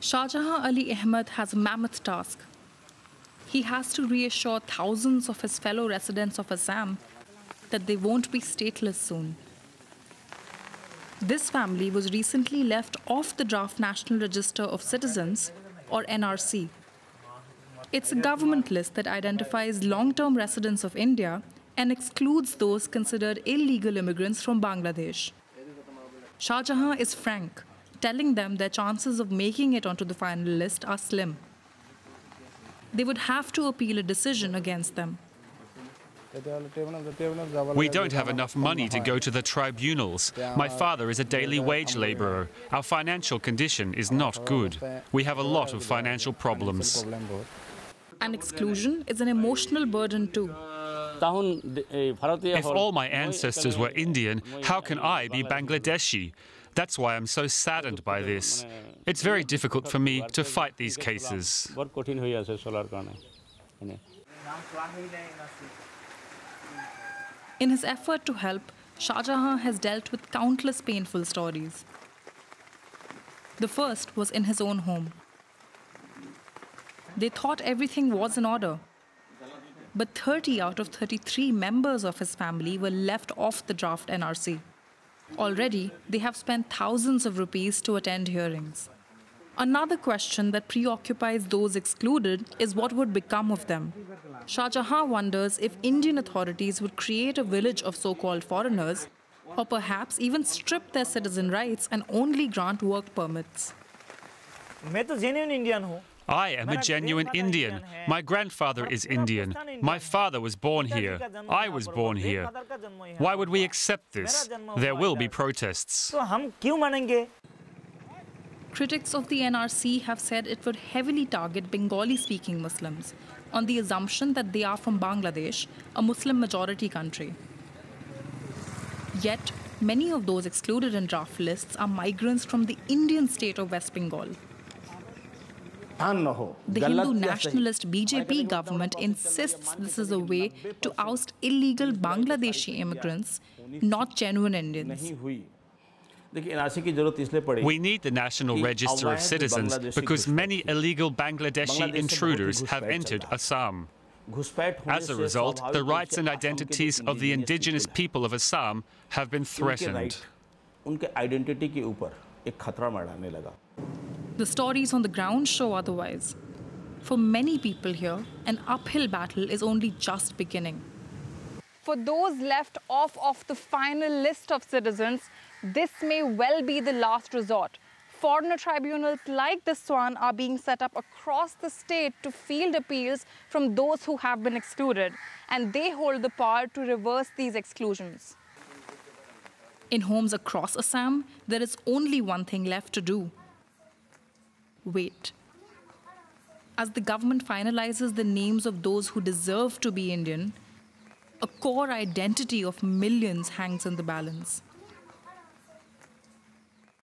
Shah Jahan Ali Ahmed has a mammoth task. He has to reassure thousands of his fellow residents of Assam that they won't be stateless soon. This family was recently left off the Draft National Register of Citizens, or NRC. It's a government list that identifies long-term residents of India and excludes those considered illegal immigrants from Bangladesh. Shah Jahan is frank, telling them their chances of making it onto the final list are slim. They would have to appeal a decision against them. We don't have enough money to go to the tribunals. My father is a daily wage labourer. Our financial condition is not good. We have a lot of financial problems. And exclusion is an emotional burden too. If all my ancestors were Indian, how can I be Bangladeshi? That's why I'm so saddened by this. It's very difficult for me to fight these cases. In his effort to help, Shah Jahan has dealt with countless painful stories. The first was in his own home. They thought everything was in order. But 30 out of 33 members of his family were left off the draft NRC. Already, they have spent thousands of rupees to attend hearings. Another question that preoccupies those excluded is what would become of them. Shah Jahan wonders if Indian authorities would create a village of so-called foreigners, or perhaps even strip their citizen rights and only grant work permits. I am a genuine Indian. My grandfather is Indian. My father was born here. I was born here. Why would we accept this? There will be protests. Critics of the NRC have said it would heavily target Bengali-speaking Muslims on the assumption that they are from Bangladesh, a Muslim-majority country. Yet, many of those excluded in draft lists are migrants from the Indian state of West Bengal. The Hindu nationalist BJP government insists this is a way to oust illegal Bangladeshi immigrants, not genuine Indians. We need the National Register of Citizens because many illegal Bangladeshi intruders have entered Assam. As a result, the rights and identities of the indigenous people of Assam have been threatened. The stories on the ground show otherwise. For many people here, an uphill battle is only just beginning. For those left off of the final list of citizens, this may well be the last resort. Foreigner tribunals like this one are being set up across the state to field appeals from those who have been excluded, and they hold the power to reverse these exclusions. In homes across Assam, there is only one thing left to do. Wait. As the government finalizes the names of those who deserve to be Indian, a core identity of millions hangs in the balance.